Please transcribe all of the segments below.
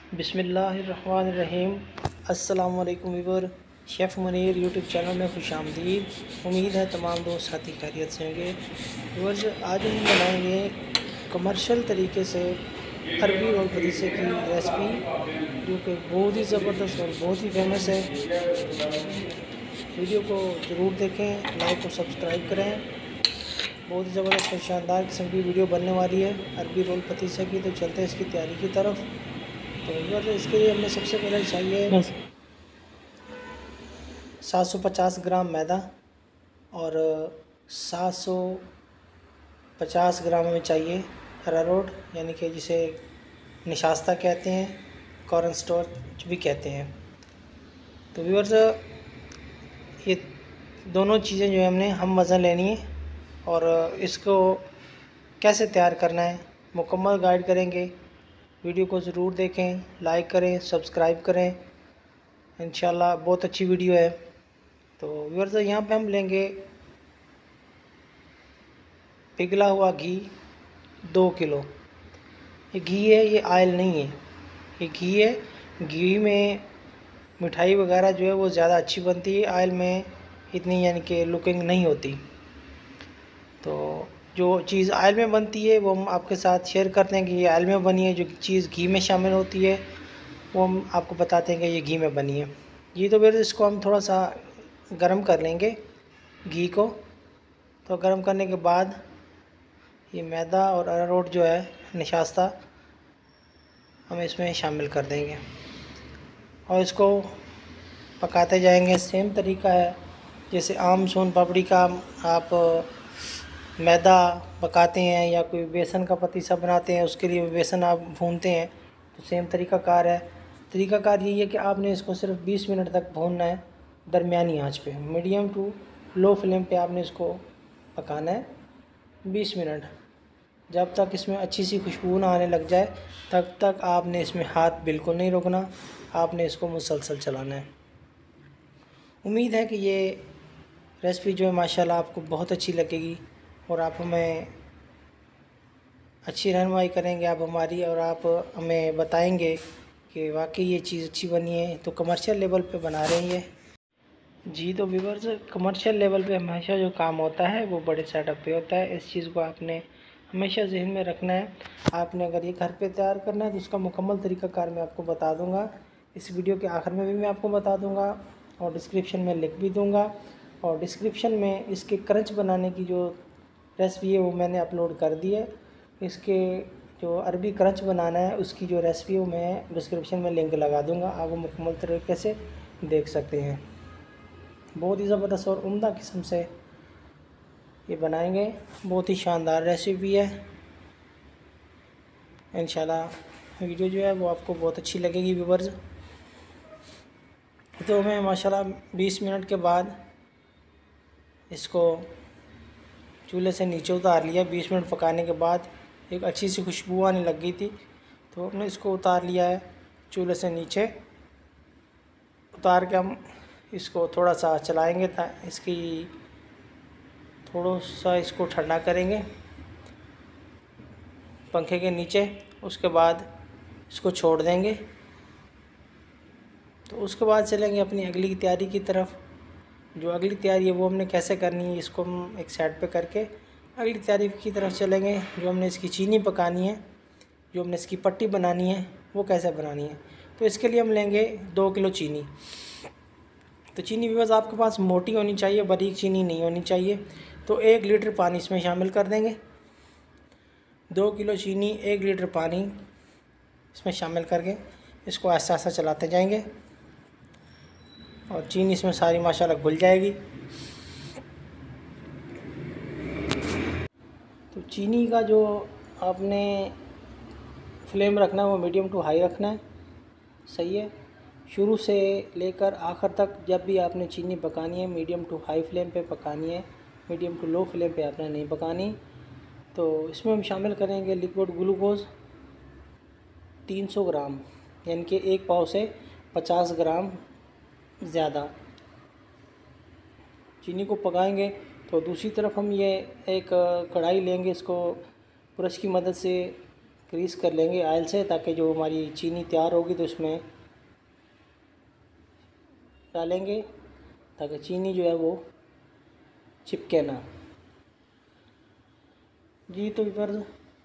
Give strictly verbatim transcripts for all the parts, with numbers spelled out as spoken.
बिस्मिल्लाहिर्रहमानिर्रहीम। अस्सलाम वालेकुम viewer, chef Munir YouTube channel में खुशामदीद। उम्मीद है तमाम दोस्त साथी खैरियत से होंगे। व्यूअर्स, आज हम बनाएंगे कमर्शियल तरीके से अरबी रोल पतीसे की रेसिपी, जो कि बहुत ही ज़बरदस्त और बहुत ही फेमस है। वीडियो को ज़रूर देखें, लाइक और सब्सक्राइब करें। बहुत ही ज़बरदस्त और शानदार किस्म की वीडियो बनने वाली है अरबी रोल पतीसे की। तो चलते हैं इसकी तैयारी की तरफ। तो व्यूअर्स, इसके लिए हमें सबसे पहले चाहिए सात सौ पचास ग्राम मैदा और सात सौ पचास ग्राम हमें चाहिए अरारोट, यानी कि जिसे निशास्ता कहते हैं, कॉर्न स्टार्च भी कहते हैं। तो व्यूअर्स, ये दोनों चीज़ें जो है हमने हम वज़न लेनी है और इसको कैसे तैयार करना है मुकम्मल गाइड करेंगे। वीडियो को ज़रूर देखें, लाइक करें, सब्सक्राइब करें। इंशाल्लाह बहुत अच्छी वीडियो है। तो व्यूअर्स, यहाँ पे हम लेंगे पिघला हुआ घी दो किलो। ये घी है, ये ऑयल नहीं है, ये घी है। घी में मिठाई वगैरह जो है वो ज़्यादा अच्छी बनती है, ऑयल में इतनी यानी कि लुकिंग नहीं होती। तो जो चीज़ ऑयल में बनती है वो हम आपके साथ शेयर करते हैं कि ये ऑयल में बनी है। जो चीज़ घी में शामिल होती है वो हम आपको बताते हैं कि ये घी में बनी है। ये तो फिर इसको हम थोड़ा सा गरम कर लेंगे घी को। तो गरम करने के बाद ये मैदा और अरारोट जो है निशास्ता हम इसमें शामिल कर देंगे और इसको पकाते जाएंगे। सेम तरीका है जैसे आम सोन पापड़ी का आप मैदा पकाते हैं या कोई बेसन का पतीसा बनाते हैं, उसके लिए बेसन आप भूनते हैं। तो सेम तरीक़ाकार है। तरीक़ाकार यही है कि आपने इसको सिर्फ बीस मिनट तक भूनना है, दरमियानी आंच पे, मीडियम टू लो फ्लेम पे आपने इसको पकाना है बीस मिनट। जब तक इसमें अच्छी सी खुशबू ना आने लग जाए तब तक आपने इसमें हाथ बिल्कुल नहीं रोकना, आपने इसको मुसलसल चलाना है। उम्मीद है कि ये रेसिपी जो है माशाल्लाह आपको बहुत अच्छी लगेगी और आप हमें अच्छी रहनुमाई करेंगे आप हमारी, और आप हमें बताएंगे कि वाकई ये चीज़ अच्छी बनी है। तो कमर्शियल लेवल पे बना रही है जी। तो व्यूअर्स, कमर्शियल लेवल पे हमेशा जो काम होता है वो बड़े सेटअप पे होता है। इस चीज़ को आपने हमेशा जहन में रखना है। आपने अगर ये घर पे तैयार करना है तो उसका मुकम्मल तरीक़ाकार मैं आपको बता दूंगा। इस वीडियो के आखिर में भी मैं आपको बता दूंगा और डिस्क्रिप्शन में लिख भी दूंगा। और डिस्क्रिप्शन में इसके क्रंच बनाने की जो रेसिपी है वो मैंने अपलोड कर दी है। इसके जो अरबी क्रंच बनाना है उसकी जो रेसिपी है वो मैं डिस्क्रिप्शन में लिंक लगा दूंगा, आप वो मुकम्मल तरीके से देख सकते हैं। बहुत ही ज़बरदस्त और उम्दा किस्म से ये बनाएंगे, बहुत ही शानदार रेसिपी है। इंशाल्लाह वीडियो जो है वो आपको बहुत अच्छी लगेगी व्यूअर्स। तो मैं माशाल्लाह बीस मिनट के बाद इसको चूल्हे से नीचे उतार लिया। बीस मिनट पकाने के बाद एक अच्छी सी खुशबू आने लग गई थी, तो हमने इसको उतार लिया है चूल्हे से नीचे। उतार के हम इसको थोड़ा सा चलाएंगे, ता इसकी थोड़ा सा इसको ठंडा करेंगे पंखे के नीचे। उसके बाद इसको छोड़ देंगे। तो उसके बाद चलेंगे अपनी अगली तैयारी की तरफ। जो अगली तैयारी है वो हमने कैसे करनी है, इसको हम एक साइड पे करके अगली तैयारी की तरफ चलेंगे। जो हमने इसकी चीनी पकानी है, जो हमने इसकी पट्टी बनानी है, वो कैसे बनानी है। तो इसके लिए हम लेंगे दो किलो चीनी। तो चीनी व्यूअर्स आपके पास मोटी होनी चाहिए, बारीक चीनी नहीं होनी चाहिए। तो एक लीटर पानी इसमें शामिल कर देंगे। दो किलो चीनी, एक लीटर पानी इसमें शामिल करके इसको ऐसा ऐसा चलाते जाएंगे और चीनी इसमें सारी माशाल्लाह घुल जाएगी। तो चीनी का जो आपने फ्लेम रखना है वो मीडियम टू हाई रखना है, सही है। शुरू से लेकर आखिर तक जब भी आपने चीनी पकानी है मीडियम टू हाई फ्लेम पे पकानी है, मीडियम टू लो फ्लेम पे आपने नहीं पकानी। तो इसमें हम शामिल करेंगे लिक्विड ग्लूकोज़ तीन सौ ग्राम, यानी कि एक पाव से पचास ग्राम ज़्यादा। चीनी को पकाएंगे तो दूसरी तरफ हम ये एक कढ़ाई लेंगे, इसको ब्रश की मदद से ग्रीस कर लेंगे ऑयल से, ताकि जो हमारी चीनी तैयार होगी तो उसमें डालेंगे, ताकि चीनी जो है वो चिपके ना। जी तो व्यूअर्स,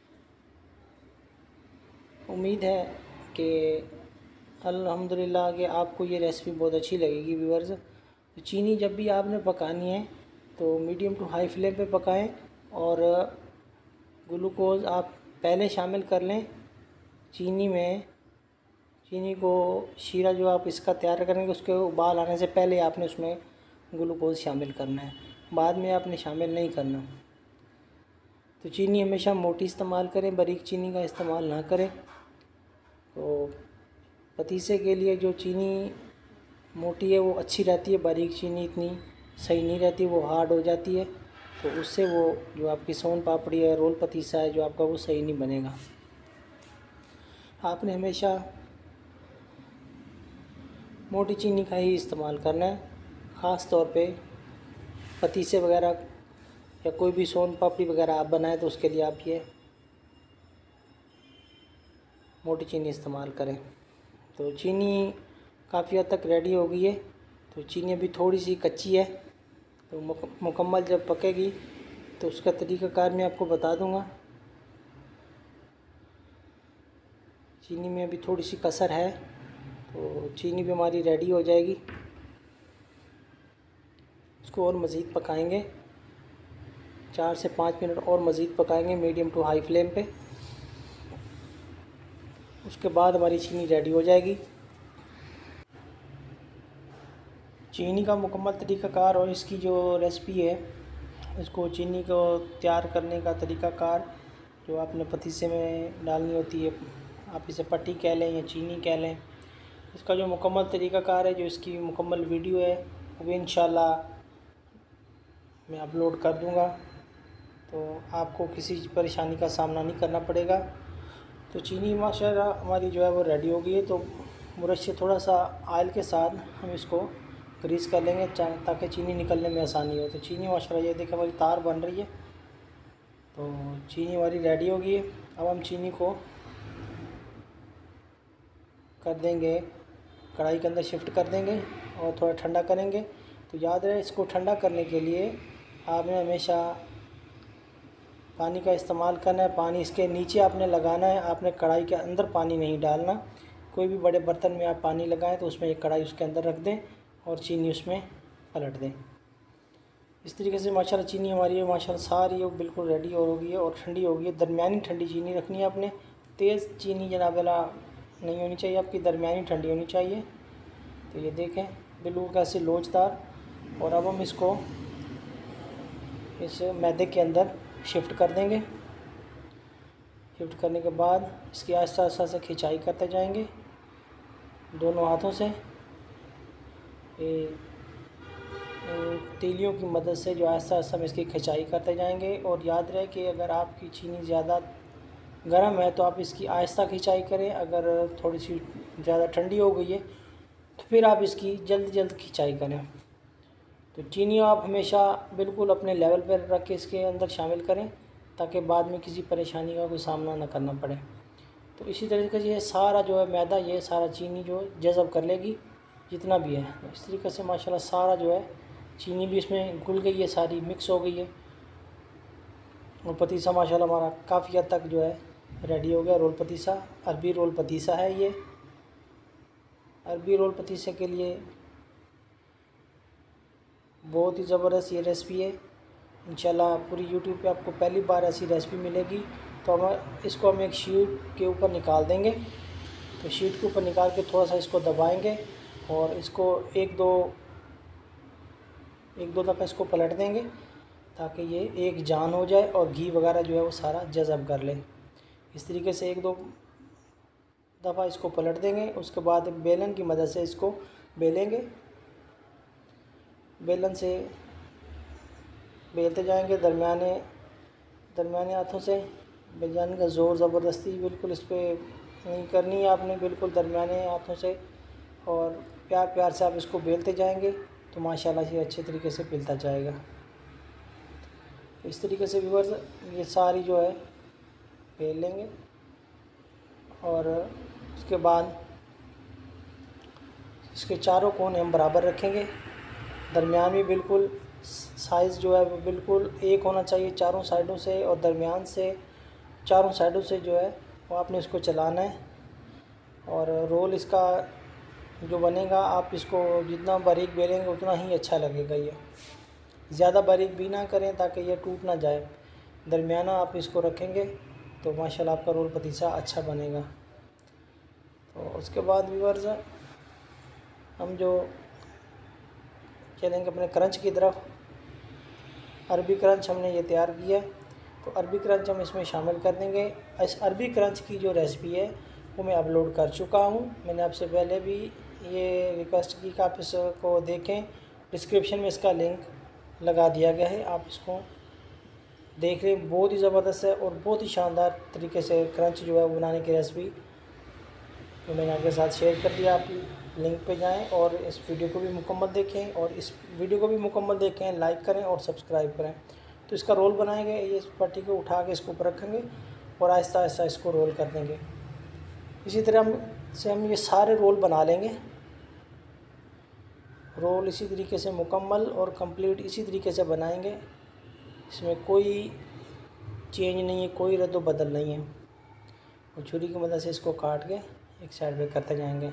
उम्मीद है कि अल्हम्दुलिल्लाह कि आपको ये रेसिपी बहुत अच्छी लगेगी व्यूअर्स। तो चीनी जब भी आपने पकानी है तो मीडियम टू हाई फ्लेम पे पकाएं, और ग्लूकोज़ आप पहले शामिल कर लें चीनी में। चीनी को शीरा जो आप इसका तैयार करेंगे उसके उबाल आने से पहले आपने उसमें ग्लूकोज़ शामिल करना है, बाद में आपने शामिल नहीं करना। तो चीनी हमेशा मोटी इस्तेमाल करें, बारीक चीनी का इस्तेमाल ना करें। तो पतीसे के लिए जो चीनी मोटी है वो अच्छी रहती है, बारीक चीनी इतनी सही नहीं रहती, वो हार्ड हो जाती है। तो उससे वो जो आपकी सोन पापड़ी है, रोल पतीसा है जो आपका, वो सही नहीं बनेगा। आपने हमेशा मोटी चीनी का ही इस्तेमाल करना है, ख़ास तौर पे पतीसे वगैरह या कोई भी सोन पापड़ी वगैरह आप बनाएं तो उसके लिए आप ये मोटी चीनी इस्तेमाल करें। तो चीनी काफ़ी हद तक रेडी हो गई है। तो चीनी अभी थोड़ी सी कच्ची है, तो मुकम्मल जब पकेगी तो उसका तरीक़ाकार मैं आपको बता दूंगा। चीनी में अभी थोड़ी सी कसर है, तो चीनी भी हमारी रेडी हो जाएगी। इसको और मज़ीद पकाएंगे, चार से पाँच मिनट और मज़ीद पकाएंगे मीडियम टू हाई फ्लेम पे। उसके बाद हमारी चीनी रेडी हो जाएगी। चीनी का मुकम्मल तरीक़ाकार और इसकी जो रेसिपी है, इसको चीनी को तैयार करने का तरीक़ाकार जो आपने पतीसे में डालनी होती है, आप इसे पट्टी कह लें या चीनी कह लें, इसका जो मुकम्मल तरीक़ाकार है, जो इसकी मुकम्मल वीडियो है वो भी इंशाल्लाह मैं अपलोड कर दूंगा। तो आपको किसी परेशानी का सामना नहीं करना पड़ेगा। तो चीनी माशाल्लाह हमारी जो है वो रेडी हो गई है। तो ब्रश से थोड़ा सा ऑयल के साथ हम इसको ग्रीस कर लेंगे ताकि चीनी निकलने में आसानी हो। तो चीनी माशाल्लाह ये देखिए हमारी तार बन रही है। तो चीनी हमारी रेडी हो गई है। अब हम चीनी को कर देंगे, कढ़ाई के अंदर शिफ्ट कर देंगे और थोड़ा ठंडा करेंगे। तो याद रहे, इसको ठंडा करने के लिए आपने हमेशा पानी का इस्तेमाल करना है। पानी इसके नीचे आपने लगाना है, आपने कढ़ाई के अंदर पानी नहीं डालना। कोई भी बड़े बर्तन में आप पानी लगाएं तो उसमें एक कढ़ाई उसके अंदर रख दें और चीनी उसमें पलट दें। इस तरीके से माशाल्लाह चीनी हमारी है माशाल्लाह सारी वो बिल्कुल रेडी हो गई है और ठंडी हो गई है। दरमियानी ठंडी चीनी रखनी है आपने, तेज़ चीनी जनाब वाला नहीं होनी चाहिए आपकी, दरमियानी ठंडी होनी चाहिए। तो ये देखें बिल्कुल कैसे लोचदार। और अब हम इसको इस मैदे के अंदर शिफ्ट कर देंगे। शिफ्ट करने के बाद इसकी आहिस्ता आहिस्ता से खिंचाई करते जाएंगे दोनों हाथों से, ये तीलियों की मदद से जो आहिस्ता आहिस्ता हम इसकी खिंचाई करते जाएंगे। और याद रहे कि अगर आपकी चीनी ज़्यादा गर्म है तो आप इसकी आहिस्ता खिंचाई करें, अगर थोड़ी सी ज़्यादा ठंडी हो गई है तो फिर आप इसकी जल्द जल्द खिंचाई करें। तो चीनी आप हमेशा बिल्कुल अपने लेवल पर रख के इसके अंदर शामिल करें ताकि बाद में किसी परेशानी का कोई सामना ना करना पड़े। तो इसी तरीके से ये सारा जो है मैदा, ये सारा चीनी जो जज़ब कर लेगी जितना भी है। तो इस तरीके से माशाल्लाह सारा जो है चीनी भी इसमें घुल गई है, सारी मिक्स हो गई है। और पतीसा माशाल्लाह हमारा काफ़ी हद तक जो है रेडी हो गया। रोल पतीसा, अरबी रोल पतीसा है ये। अरबी रोल पतीसे के लिए बहुत ही ज़बरदस्त ये रेसिपी है। इंशाल्लाह पूरी यूट्यूब पे आपको पहली बार ऐसी रेसिपी मिलेगी। तो हम इसको हम एक शीट के ऊपर निकाल देंगे। तो शीट के ऊपर निकाल के थोड़ा सा इसको दबाएंगे और इसको एक दो एक दो दफ़ा इसको पलट देंगे ताकि ये एक जान हो जाए और घी वगैरह जो है वो सारा जज़ब कर ले। इस तरीके से एक दो दफ़ा इसको पलट देंगे। उसके बाद बेलन की मदद से इसको बेलेंगे, बेलन से बेलते जाएंगे दरमियाने दरमियाने हाथों से। बेलन का ज़ोर ज़बरदस्ती बिल्कुल इस पर नहीं करनी है आपने, बिल्कुल दरमियाने हाथों से और प्यार प्यार से आप इसको बेलते जाएंगे तो माशाल्लाह से अच्छे तरीके से बेलता जाएगा। इस तरीके से व्यूअर्स ये सारी जो है बेल लेंगे। और उसके बाद इसके चारों कोने हम बराबर रखेंगे। दरमियान में बिल्कुल साइज़ जो है वो बिल्कुल एक होना चाहिए चारों साइडों से, और दरमियान से चारों साइडों से जो है वो आपने इसको चलाना है। और रोल इसका जो बनेगा, आप इसको जितना बारीक बेलेंगे उतना ही अच्छा लगेगा। ये ज़्यादा बारीक भी ना करें ताकि ये टूट ना जाए। दरमियाना आप इसको रखेंगे तो माशाल्लाह आपका रोल पतीसा अच्छा बनेगा। तो उसके बाद व्यूअर्स हम जो चलेंगे अपने क्रंच की तरफ। अरबी क्रंच हमने ये तैयार किया है, तो अरबी क्रंच हम इसमें शामिल कर देंगे। इस अरबी क्रंच की जो रेसिपी है वो मैं अपलोड कर चुका हूँ। मैंने आपसे पहले भी ये रिक्वेस्ट की कि आप इसको देखें। डिस्क्रिप्शन में इसका लिंक लगा दिया गया है, आप इसको देख लें। बहुत ही ज़बरदस्त है और बहुत ही शानदार तरीके से क्रंच जो है वो बनाने की रेसिपी तो मैंने आपके साथ शेयर कर दिया। आप लिंक पे जाएं और इस वीडियो को भी मुकम्मल देखें, और इस वीडियो को भी मुकम्मल देखें, लाइक करें और सब्सक्राइब करें। तो इसका रोल बनाएंगे, ये इस पट्टी को उठा के इसको ऊपर रखेंगे और आहिस्ता आहिस्ता इसको रोल कर देंगे। इसी तरह हम से हम ये सारे रोल बना लेंगे। रोल इसी तरीके से मुकम्मल और कंप्लीट इसी तरीके से बनाएंगे। इसमें कोई चेंज नहीं है, कोई रद्द बदल नहीं है। और छुरी की मदद से इसको काट के एक साइड पे करते जाएंगे।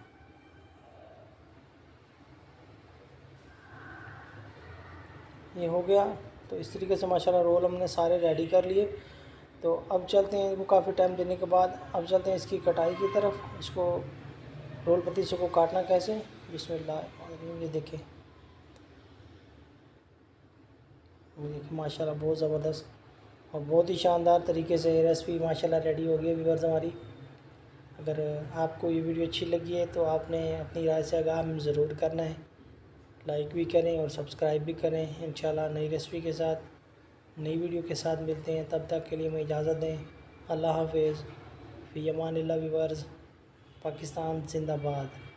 ये हो गया। तो इस तरीके से माशाल्लाह रोल हमने सारे रेडी कर लिए। तो अब चलते हैं, इनको काफ़ी टाइम देने के बाद अब चलते हैं इसकी कटाई की तरफ। इसको रोल पतीसे को काटना कैसे, बिस्मिल्लाह। ये देखिए, ये देखिए माशाल्लाह बहुत ज़बरदस्त और बहुत ही शानदार तरीके से रेसिपी माशाल्लाह रेडी हो गई है व्यूअर्स हमारी। अगर आपको ये वीडियो अच्छी लगी है तो आपने अपनी राय से आगाह ज़रूर करना है। लाइक भी करें और सब्सक्राइब भी करें। इंशाल्लाह नई रेसिपी के साथ नई वीडियो के साथ मिलते हैं। तब तक के लिए मैं इजाज़त दें। अल्लाह हाफ़िज़। फ़ी अमानिल्लाह व्यूअर्स। पाकिस्तान जिंदाबाद।